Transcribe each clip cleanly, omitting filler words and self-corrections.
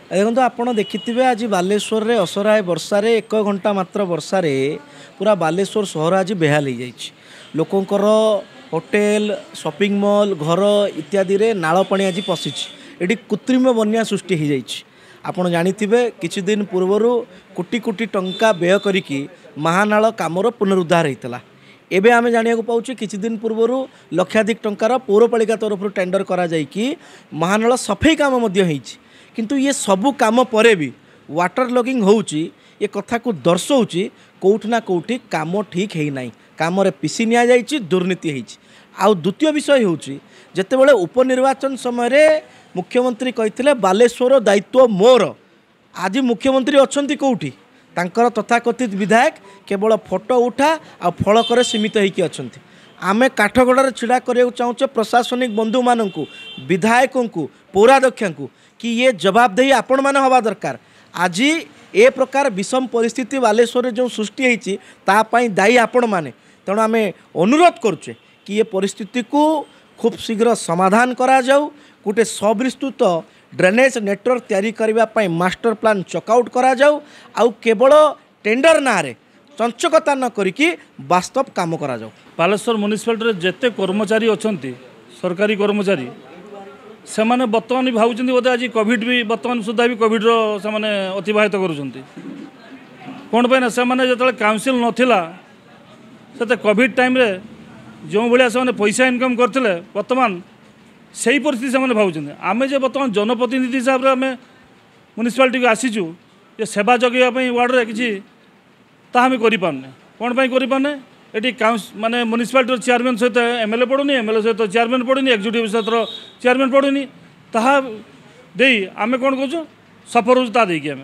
देखो आपड़ देखिथे आज बालेश्वर रे असराए वर्षार 1 घंटा मात्र वर्षार पूरा बालेश्वर सहर आज बेहाल हो जाइए। लोकंकर होटेल शॉपिंग मॉल घर इत्यादि रे नाल पानी आज पशिच ये कृत्रिम बन्या सृष्टि हो जाइए। आपड़ जानिथिबे किछि दिन पूर्वर कोटी कोटी टंका व्यय करिकी महानाल कामर पुनरुद्धार होता। एबे आमे जानिया पाउछे किछि दिन पूर्वर लक्षाधिक टंकार पौरपालिका तरफ टेंडर करा जाइकी महानाल सफाई काम मध्य होइछि। किंतु ये सबू काम परे भी वाटर लॉगिंग होउछि ये कथा को दर्शाउछि कोउठ ना कोउठी काम ठीक है नाही, काम रे पिसी निया जाइछि, दुर्नीति होइछि। आउ द्वितीय विषय होउछि जेतेबेले उपनिर्वाचन समय रे मुख्यमंत्री कहिथिले बालेश्वर दायित्व मोर, आज मुख्यमंत्री अछंती कोउठी तांकर तथाकथित विधायक केवल फोटो उठा आ फलक सीमित होइकी अछंती। आमे काठगड़ार छिड़ा करिया चाहूचे प्रशासनिक बंधु माननकु विधायकों को पौराध्यक्षों को कि ये जवाबदेही आपण माने हवा दरकार। आज ए प्रकार विषम परिस्थिति बालेश्वर जो सृष्टि होइछि ता पई दायी आपण माने। तेणु आमे अनुरोध करुचे कि ये परिस्थिति को खूब शीघ्र समाधान करा जाऊ, गोटे सविस्तृत ड्रेनेज नेटवर्क तैयारी करबा पई मास्टर प्लान चकआउट करा जाऊ, आउ केवल टेंडर ना रे चंचकता न करिकी वास्तव काम करा जाऊ। बालेश्वर म्युनिसिपालिटी जेते कर्मचारी अछंती सरकारी कर्मचारी से माने वर्तमान भावुचंती बोधे आज कोविड भी वर्तमान सुधा भी कोविड रो से माने अतिबाहित करूचंती। कोन पे ना से माने जतले काउंसिल नथिला सेते कोविड टाइम रे जो भलिया से माने पैसा इनकम करथिले वर्तमान सही परिस्थिति से भावुँ। आम जे बर्तमान जनप्रतिनिधि हिसाब से आम म्युनिसिपालिटी को आसीचु ये सेवा जगैवाई वार्ड में किसी तामें करें कौन करें ये माने म्युनिसिपालिटी चेयरमैन सहित एमएलए पड़ूनी, एमएलए सहित चेयरमैन पड़ूनी, एक्जिक्यूटिव सहित चेयरमैन पड़ूनी, ताहा आम कौन कौन सफर हो आम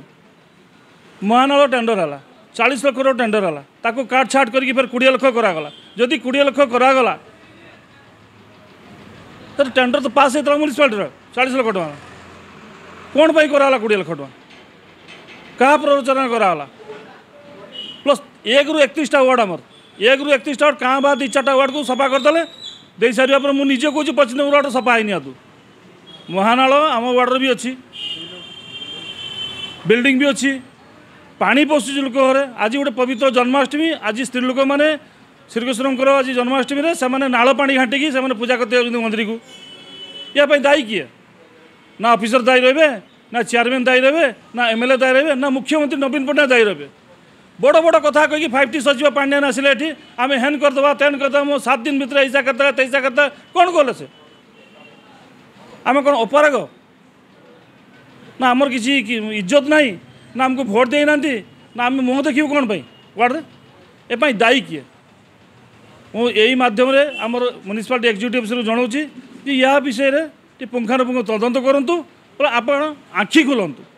महानाल टेंडर है 40 लाख टेंडर है ताको काट छाट करके फिर 20 लाख करागला। जदि 20 लाख करागला तो टेंडर तो पास होता म्युनिसिपालिटी 40 लाख टका कौन पाई कराला 20 लाख टका क्या प्ररोचना कराला। प्लस 1 ରୁ 31टा वार्ड आमर 1 ରୁ 31टा वार्ड क्या बाद 2-4टा वार्ड को सफा करदे दे सारे पर मुझे कहूँ 25 नंबर वार्ड सफा है तू महानाल आम वार्ड भी अच्छी बिल्डिंग भी अच्छी पानी पशुच लोक घरे। आज गोटे पवित्र जन्माष्टमी आज स्त्री लोक मैंने श्रीकृष्ण आज जन्माष्टमी रे से नाल पानी घाटिकी से पूजा करते मंदिर को या दायी किए ना ऑफिसर दायी रहे ना चेयरमैन दायी रहे ना एमएलए दायी रहे ना मुख्यमंत्री नवीन पट्टनायक दायी रहे। बड़ बड़ कथा कही 5T सचिव पांड्यान आसिले ये आम हेन करदे तेन करदे मो 7 दिन भितर ऐसा करदे तैसा करदे कौन कले से आम कौन अपराग ना आमर किसी इज्जत ना ना आमको भोट दे ना आम मुँह देखू कौन वार्ड ए दायी किए। मु यही माध्यम आमर म्युनिसिपालिटी एक्जिक्यूटिव से जनाऊँ कि यह विषय में पुंखानुपुंख तदंत करूँ आप आँखि खोलतु।